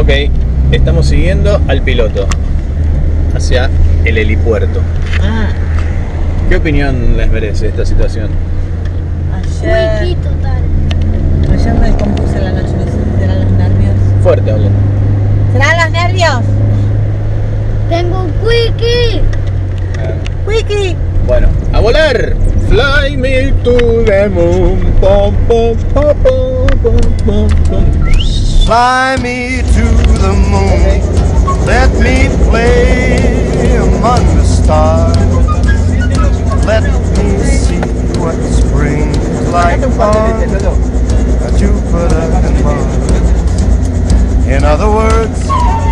Ok, estamos siguiendo al piloto hacia el helipuerto. ¿Qué opinión les merece esta situación? Ayer total. me descompuse la noche, no sé si serán los nervios. Fuerte, hablen. ¿Serán los nervios? Tengo un quickie. ¡Wiki! Bueno, a volar. Fly me to the moon. Pom, pom, pom, pom, pom, pom. Fly me to the moon, let me play among the stars. Let me see what spring is like on Jupiter and Mars. In other words,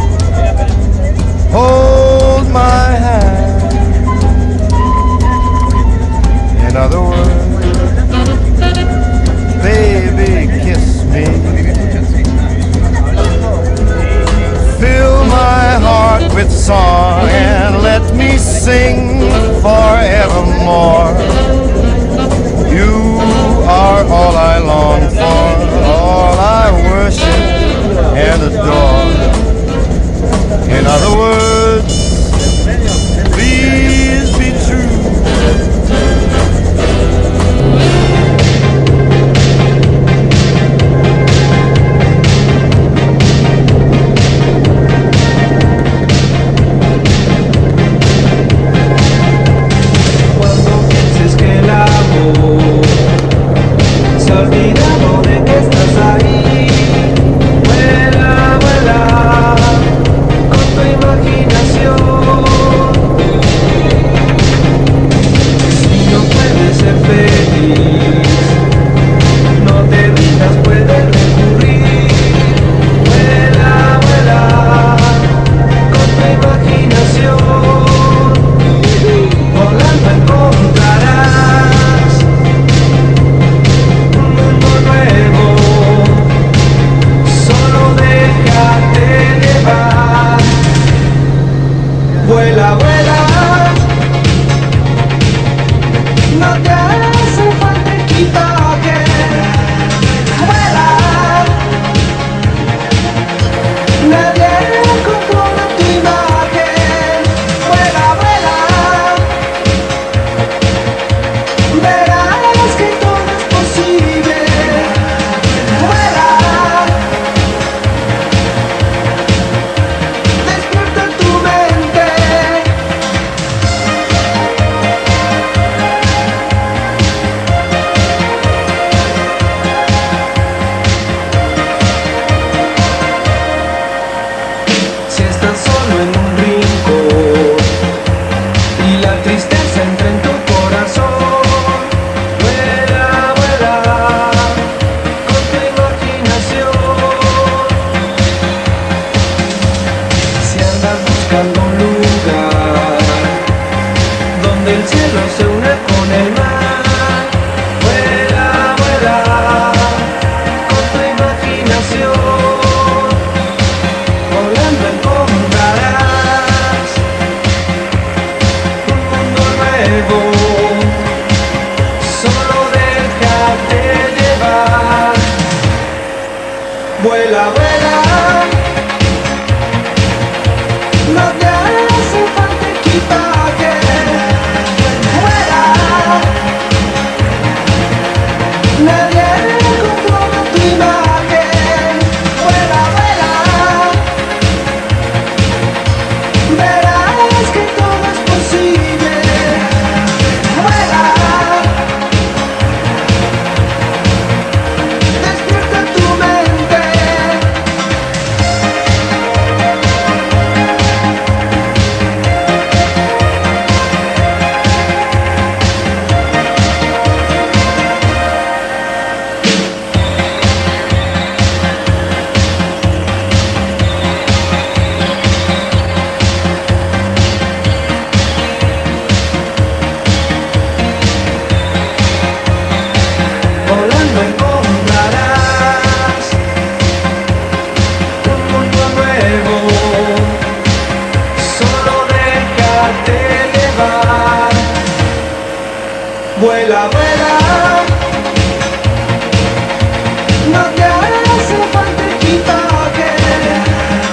hold my hand. In other words, baby, kiss me. Fill my heart with song and let me sing forevermore. You are all I long for, all I worship and adore. In other words, please be true. Vuela, vuela, no te hace falta equipaje.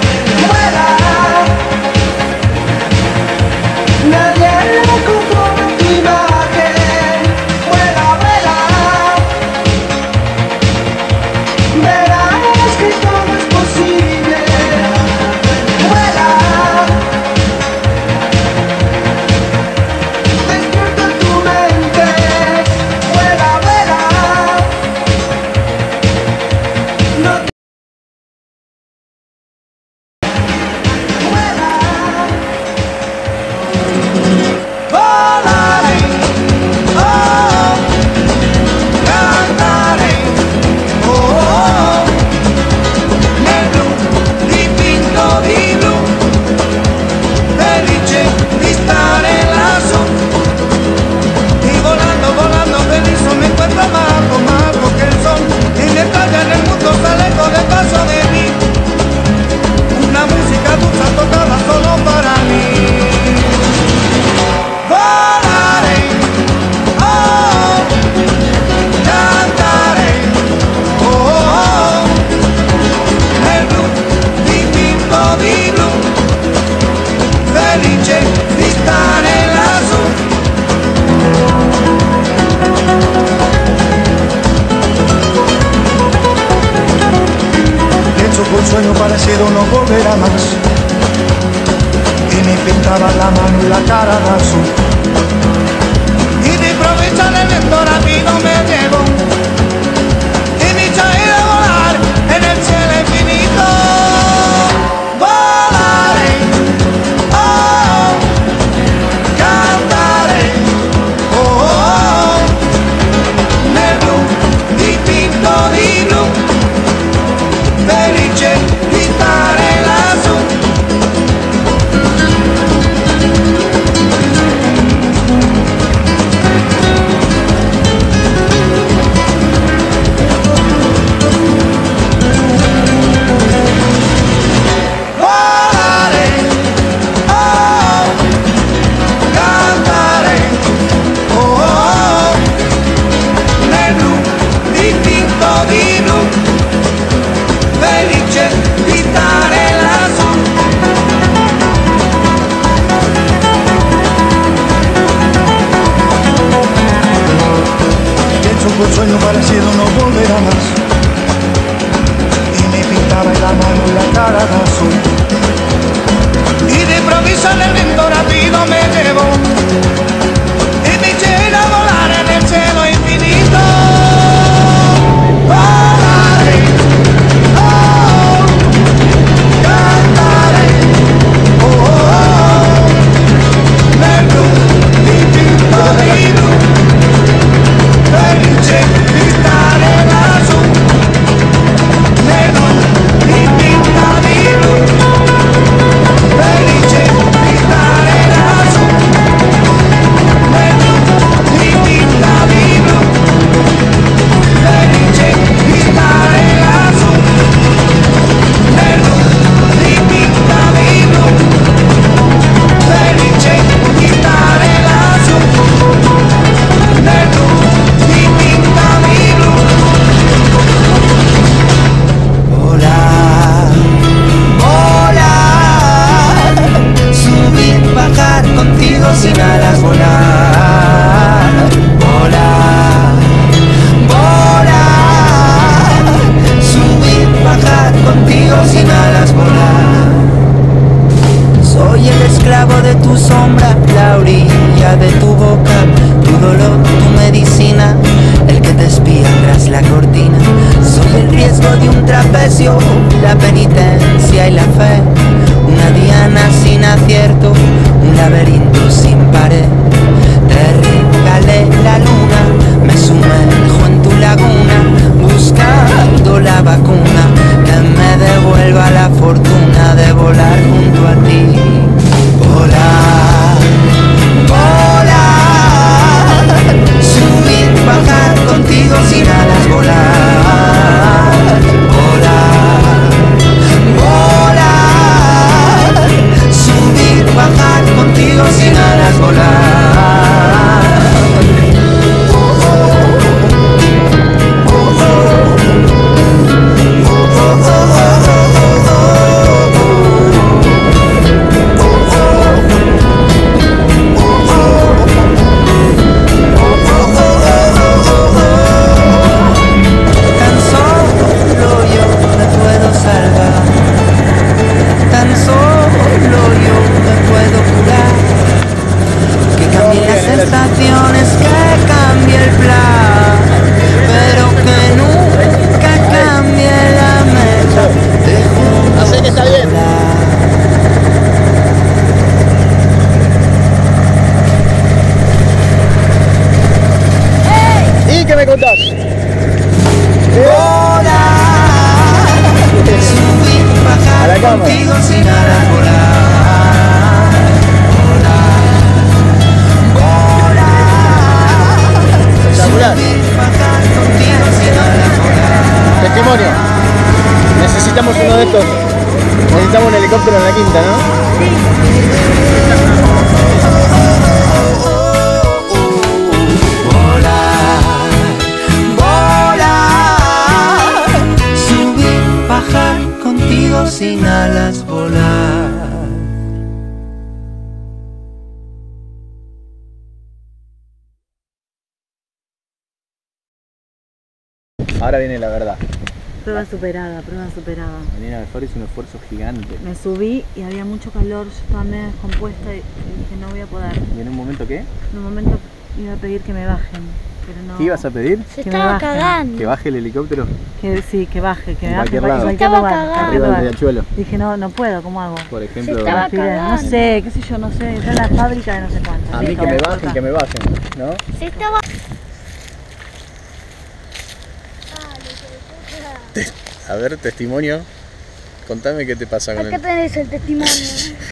parecido no volverá más. Y me pintaba la mano y la cara de azul. Y de improviso el viento rápido me llevó. Y me hizo ir a volar en el cielo infinito. Volaré, oh, cantaré, oh, oh, nel blu dipinto di blu, felice di stare lassù. Un sueño parecido no volverá más. Y me pintaba la mano y la cara de azul. Y de improviso en el viento rápido me llevó. Y me eché a volar en el cielo infinito. Volaré, oh, cantaré, oh, oh, oh, nel blu dipinto di blu. Felice di stare lassù, nero di tinta di blu. Felice di stare lassù, nero di tinta di blu. Felice di stare lassù, nero di tinta di blu. Felice di stare lassù, nero. Volar, volar, subir, bajar contigo sin alas, volar, volar, volar, subir, bajar contigo sin alas, volar. Soy el esclavo de tu sombra, la orilla de tu boca, tu dolor, tu medicina, el que te espía tras la cortina. Soy el riesgo de un trapecio, la penitencia y la fe, una diana sin acierto, un laberinto sin pared. Te regalé la luna, me sumerjo en tu laguna, buscando la vacuna que me devuelva la fortuna de volar junto a ti. Volar, volar, subir, bajar contigo sin alas, volar, volar, volar, subir, bajar contigo sin alas, volar. Contigo sin alas, volar, volar, Espectacular. subir, bajar contigo sin alas, volar. Testimonio. Necesitamos uno de estos. Necesitamos un helicóptero en la quinta, ¿no? Volar, subir, bajar contigo sin alas, volar. Ahora viene la verdad. Prueba superada, prueba superada. Venir a Alfaro es un esfuerzo gigante. Me subí y había mucho calor, yo estaba medio descompuesta y dije no voy a poder. ¿Y en un momento qué? En un momento iba a pedir que me bajen, pero no. ¿Qué ibas a pedir? Se Que me estaba bajen. cagando. ¿Que baje el helicóptero? Sí, que baje, que En me baje cualquier en lado. cualquier Se estaba lugar. cagando. cualquier Arriba del lugar. riachuelo, Dije no puedo, ¿cómo hago? por ejemplo. Se estaba Respiré. No cagando. sé, qué sé yo, no sé, está en la fábrica de no sé cuánto. A mí que me bajen, que me bajen, ¿no? Se estaba... A ver, testimonio. Contame qué te pasa con Acá él. tenés el testimonio.